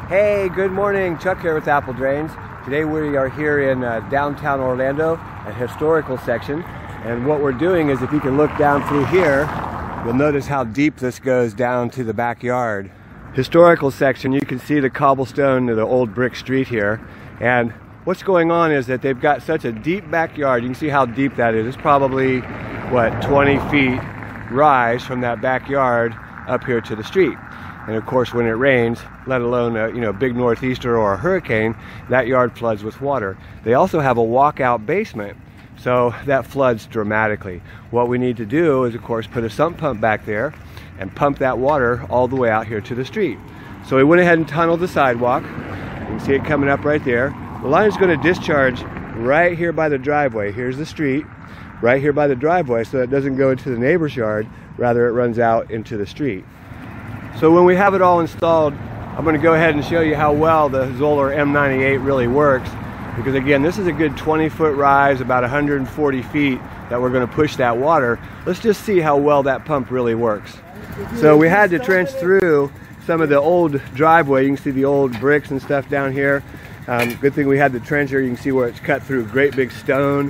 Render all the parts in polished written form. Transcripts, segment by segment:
Hey, good morning. Chuck here with Apple Drains. Today we are here in downtown Orlando, a historical section. And what we're doing is, if you can look down through here, you'll notice how deep this goes down to the backyard. Historical section, you can see the cobblestone of the old brick street here. And what's going on is that they've got such a deep backyard. You can see how deep that is. It's probably, what, 20 feet rise from that backyard up here to the street. And of course, when it rains, let alone a big northeaster or a hurricane, that yard floods with water. They also have a walkout basement, so that floods dramatically. What we need to do is, of course, put a sump pump back there and pump that water all the way out here to the street. So we went ahead and tunneled the sidewalk. You can see it coming up right there. The line is going to discharge right here by the driveway. Here's the street, right here by the driveway, so it doesn't go into the neighbor's yard, rather it runs out into the street. So when we have it all installed, I'm going to go ahead and show you how well the Zoeller M98 really works. Because again, this is a good 20-foot rise, about 140 feet that we're going to push that water. Let's just see how well that pump really works. So we had to trench through some of the old driveway. You can see the old bricks and stuff down here. Good thing we had the trencher. You can see where it's cut through great big stone.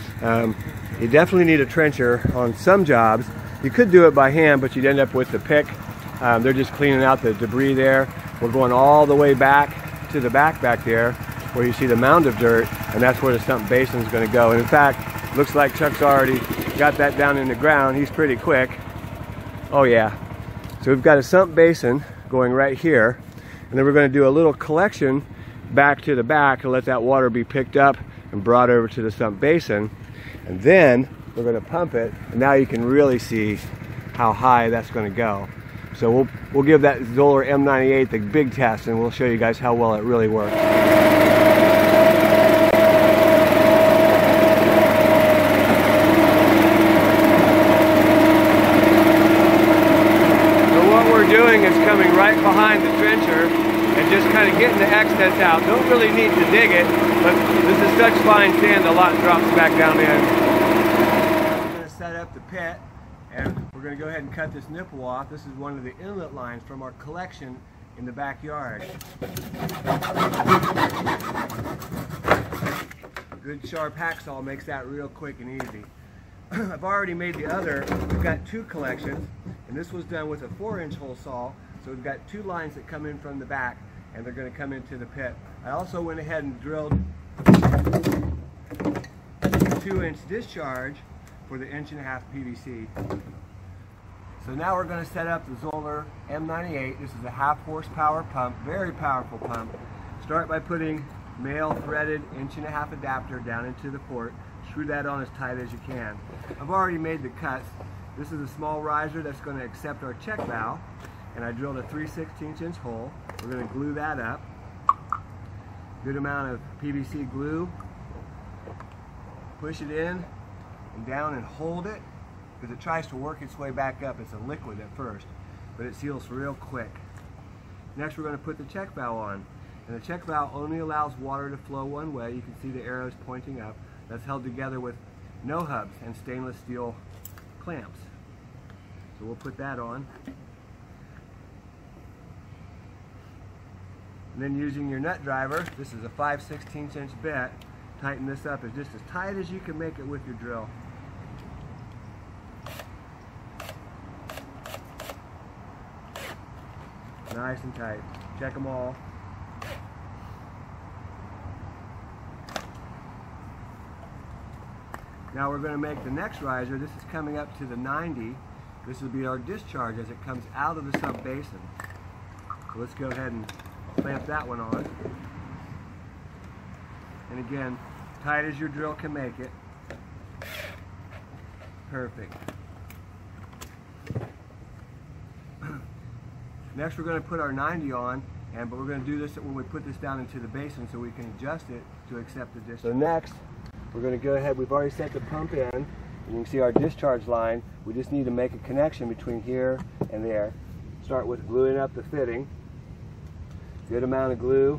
You definitely need a trencher on some jobs. You could do it by hand, but you'd end up with the pick. They're just cleaning out the debris there. We're going all the way back to the back there where you see the mound of dirt, and that's where the sump basin is going to go. And in fact, looks like Chuck's already got that down in the ground. He's pretty quick. Oh yeah. So we've got a sump basin going right here, and then we're going to do a little collection back to the back to let that water be picked up and brought over to the sump basin. And then we're going to pump it, and now you can really see how high that's going to go. So we'll give that Zoeller M98 the big test, and we'll show you guys how well it really works. So what we're doing is coming right behind the trencher and just kind of getting the excess out. Don't really need to dig it, but this is such fine sand, a lot drops back down in. We're going to set up the pit, and we're going to go ahead and cut this nipple off. This is one of the inlet lines from our collection in the backyard. A good sharp hacksaw makes that real quick and easy. I've already made the other. We've got two collections, and this was done with a 4-inch hole saw. So we've got two lines that come in from the back, and they're going to come into the pit. I also went ahead and drilled a 2-inch discharge for the 1.5-inch PVC. So now we're going to set up the Zoeller M98. This is a 1/2 horsepower pump, very powerful pump. Start by putting male threaded 1.5-inch adapter down into the port. Screw that on as tight as you can. I've already made the cuts. This is a small riser that's going to accept our check valve, and I drilled a 3/16-inch hole. We're going to glue that up. Good amount of PVC glue. Push it in and down and hold it, because it tries to work its way back up. It's a liquid at first, but it seals real quick. Next, we're going to put the check valve on, and the check valve only allows water to flow one way. You can see the arrows pointing up. That's held together with no hubs and stainless steel clamps. So we'll put that on. And then using your nut driver, this is a 5/16-inch bit, tighten this up as just as tight as you can make it with your drill. Nice and tight. Check them all. Now we're going to make the next riser. This is coming up to the 90. This will be our discharge as it comes out of the sump basin. So let's go ahead and clamp that one on. And again, tight as your drill can make it. Perfect. Next we're going to put our 90 on, but we're going to do this when we put this down into the basin so we can adjust it to accept the discharge. So next, we're going to go ahead, we've already set the pump in, and you can see our discharge line. We just need to make a connection between here and there. Start with gluing up the fitting. Good amount of glue.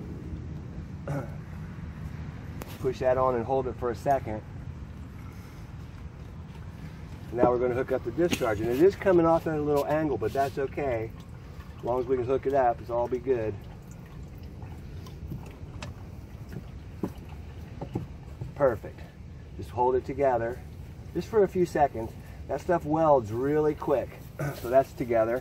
Push that on and hold it for a second. Now we're going to hook up the discharge, and it is coming off at a little angle, but that's okay. As long as we can hook it up, it'll all be good. Perfect. Just hold it together, just for a few seconds. That stuff welds really quick. So that's together.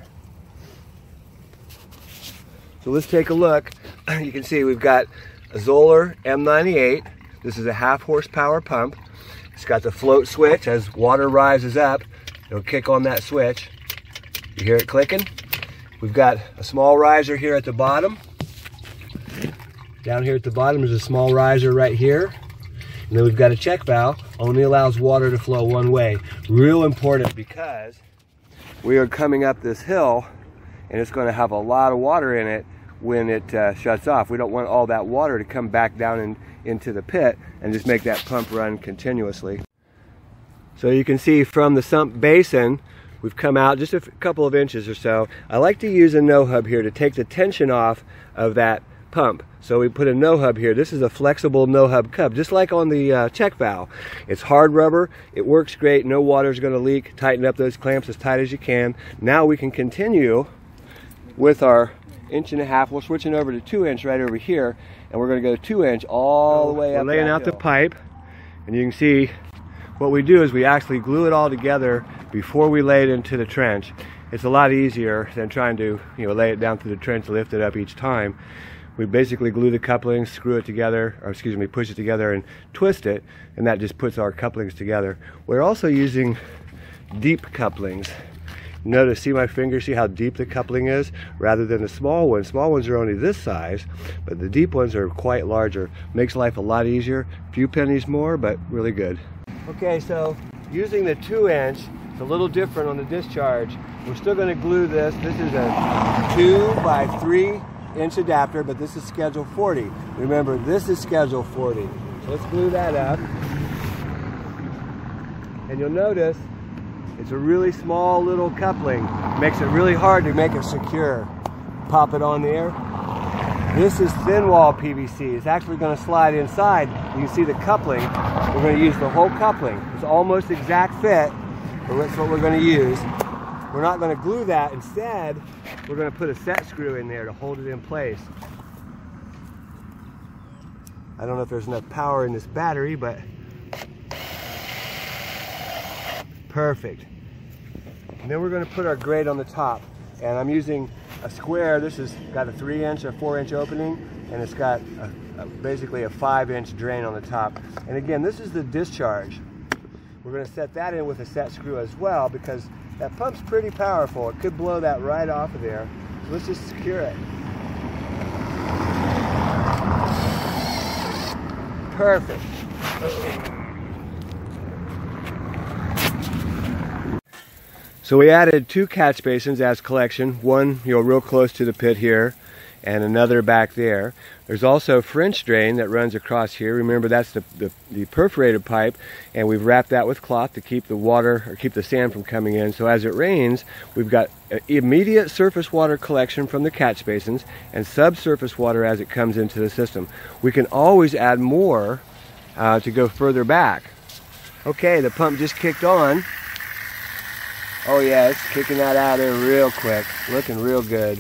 So let's take a look. You can see we've got a Zoeller M98. This is a 1/2 horsepower pump. It's got the float switch. As water rises up, it'll kick on that switch. You hear it clicking? We've got a small riser here at the bottom. Down here at the bottom is a small riser right here. And then we've got a check valve, only allows water to flow one way. Real important because we are coming up this hill and it's going to have a lot of water in it when it shuts off. We don't want all that water to come back down into the pit and just make that pump run continuously. So you can see from the sump basin, we've come out just a couple of inches or so. I like to use a no-hub here to take the tension off of that pump. So we put a no-hub here. This is a flexible no-hub cup, just like on the check valve. It's hard rubber. It works great. No water is going to leak. Tighten up those clamps as tight as you can. Now we can continue with our 1.5 inch. We're switching over to 2 inch right over here, and we're going to go 2 inch all the way up. We're laying out the pipe, and you can see what we do is we actually glue it all together before we lay it into the trench. It's a lot easier than trying to lay it down through the trench, lift it up each time. We basically glue the couplings, screw it together, or excuse me, push it together and twist it, and that just puts our couplings together. We're also using deep couplings. Notice, see my finger, see how deep the coupling is, rather than the small ones. Small ones are only this size, but the deep ones are quite larger. Makes life a lot easier. A few pennies more, but really good. Okay, so using the 2 inch, it's a little different on the discharge. We're still going to glue this. This is a 2 by 3 inch adapter, but this is schedule 40. Remember, this is schedule 40. So let's glue that up. And you'll notice it's a really small little coupling. Makes it really hard to make it secure. Pop it on there. This is thin wall PVC. It's actually going to slide inside. You can see the coupling. We're going to use the whole coupling. It's almost exact fit, but that's what we're going to use. We're not going to glue that. Instead, we're going to put a set screw in there to hold it in place. I don't know if there's enough power in this battery, but perfect. And then we're going to put our grate on the top. And I'm using a square. This has got a 3 inch or 4 inch opening, and it's got basically a 5 inch drain on the top. And again, this is the discharge. We're going to set that in with a set screw as well, because that pump's pretty powerful. It could blow that right off of there. So let's just secure it. Perfect. So we added 2 catch basins as collection, one real close to the pit here, and another back there. There's also a French drain that runs across here. Remember, that's the perforated pipe, and we've wrapped that with cloth to keep the water, or keep the sand from coming in. So as it rains, we've got immediate surface water collection from the catch basins and subsurface water as it comes into the system. We can always add more to go further back. Okay, the pump just kicked on. Oh yeah, it's kicking that out of there real quick. Looking real good.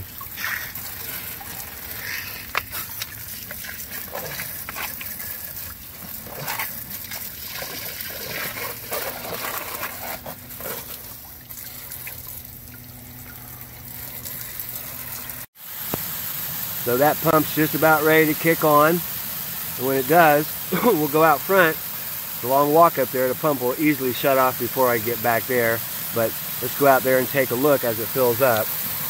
So that pump's just about ready to kick on. And when it does, we'll go out front. It's a long walk up there. The pump will easily shut off before I get back there. But let's go out there and take a look as it fills up.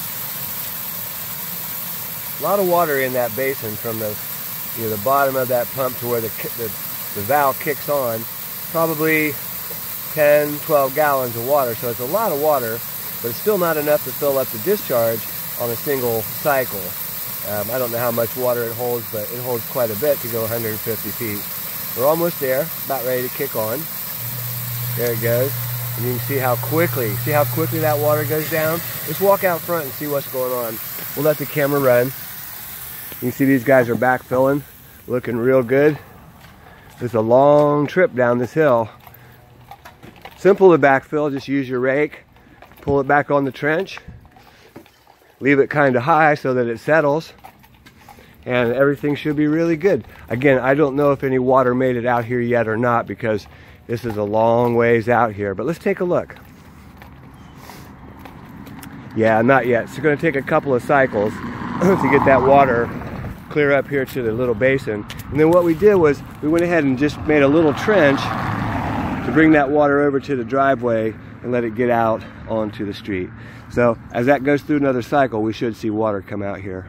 A lot of water in that basin from the bottom of that pump to where the valve kicks on. Probably 10, 12 gallons of water. So it's a lot of water, but it's still not enough to fill up the discharge on a single cycle. I don't know how much water it holds, but it holds quite a bit to go 150 feet. We're almost there, about ready to kick on. There it goes. And you can see how quickly that water goes down. Let's walk out front and see what's going on. We'll let the camera run. You can see these guys are backfilling, looking real good. It's a long trip down this hill. Simple to backfill, just use your rake, pull it back on the trench, leave it kind of high so that it settles, and everything should be really good. Again, I don't know if any water made it out here yet or not, because this is a long ways out here, but let's take a look. Yeah, not yet. It's going to take a couple of cycles to get that water clear up here to the little basin. And then what we did was we went ahead and just made a little trench to bring that water over to the driveway and let it get out onto the street. So as that goes through another cycle, we should see water come out here.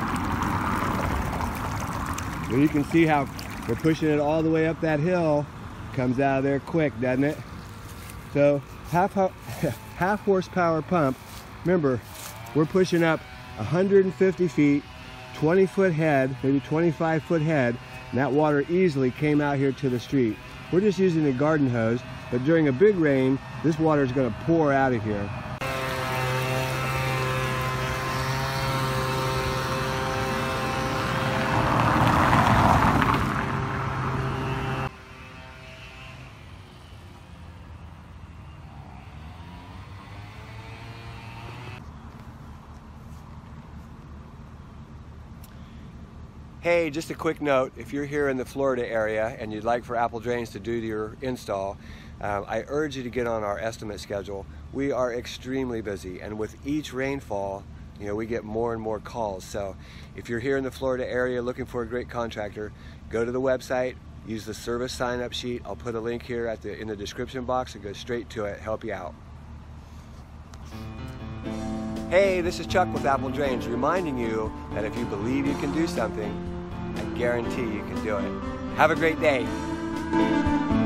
Well, you can see how we're pushing it all the way up that hill. Comes out of there quick, doesn't it? So half horsepower pump. Remember, we're pushing up 150 feet, 20-foot head, maybe 25-foot head, and that water easily came out here to the street. We're just using a garden hose, but during a big rain, this water is going to pour out of here. Hey, just a quick note, if you're here in the Florida area and you'd like for Apple Drains to do your install, I urge you to get on our estimate schedule. We are extremely busy, and with each rainfall, you know, we get more and more calls. So if you're here in the Florida area looking for a great contractor, go to the website, use the service sign-up sheet. I'll put a link here in the description box and go straight to it, help you out. Hey, this is Chuck with Apple Drains, reminding you that if you believe you can do something, I guarantee you can do it. Have a great day.